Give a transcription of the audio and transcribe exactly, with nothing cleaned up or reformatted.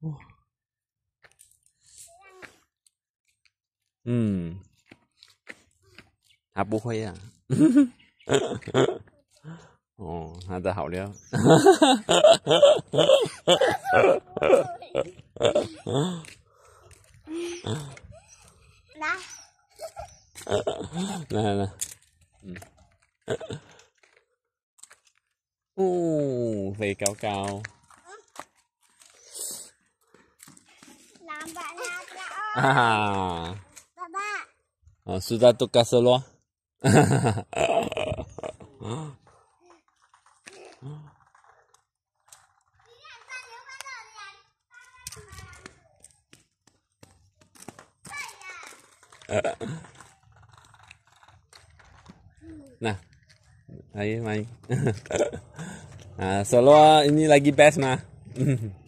嗯，他不会呀、啊。哦，他的好料。 来， 来来来，嗯。哦，飞高高。 lambat nak Ah, Baba. oh, sudah tukar seluar. Nah, ayo main. Nah, seluar ini lagi best mah.